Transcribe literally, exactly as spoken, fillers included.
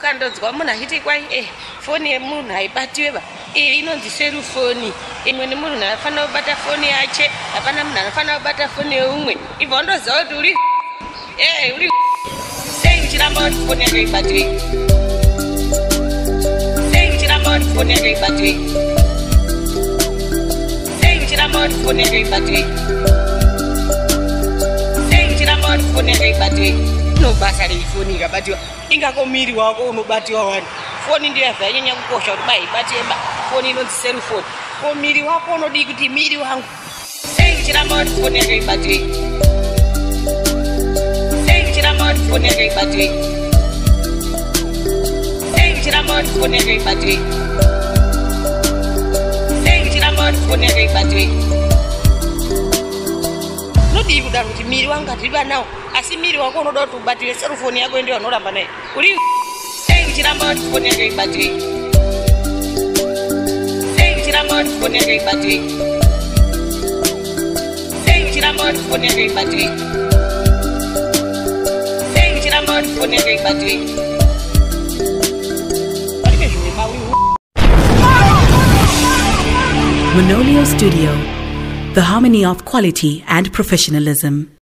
ukandodzwa munhu achiti kwai eh foni yemunhu haibatiweba iyi inonzi serufoni imweni munhu anofanira kubata foni yache hapana munhu anofanira kubata foni yeumwe ibva undoziva kuti uri eh uri sei uchiramba kuti foni yako ibatiwe sei uchiramba kuti foni yako ibatiwe sei uchiramba kuti foni yako ibatiwe sei uchiramba kuti foni yako ibatiwe no basa reifoni ikabatiwa ingako miri wako unobatiwa wani foni ndiyo yazvanyanya kukosha kuti bai ibatiweba foni inonzi serufoni ko miri wako unodi kuti miri wangu sei uchiramba kuti foni yako ibatiwe sei uchiramba kuti foni yako ibatiwe sei uchiramba kuti foni yako ibatiwe sei uchiramba kuti foni yako ibatiwe nodii kudaro kuti miri wangu atiriba nawo asi miri wako unoda kuti ubatiwe serufoni yako ndiyo unoramba nayo uri sei uchiramba kuti foni yako ibatiwe sei uchiramba kuti foni yako ibatiwe sei uchiramba kuti foni yako ibatiwe sei uchiramba kuti foni yako ibatiwe Manolio Studio, the harmony of quality and professionalism.